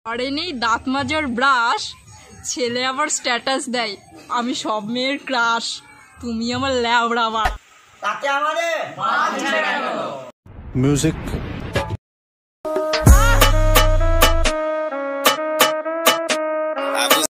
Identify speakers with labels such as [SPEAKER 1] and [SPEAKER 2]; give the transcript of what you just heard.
[SPEAKER 1] আরে নেই দাঁত মাজার ব্রাশ, ছেলে আবার স্ট্যাটাস দেয় আমি সব মেয়ের ক্রাশ, তুমি আমার ল্যাবড়া বাড়া, তাতে আমাদের মিউজিক।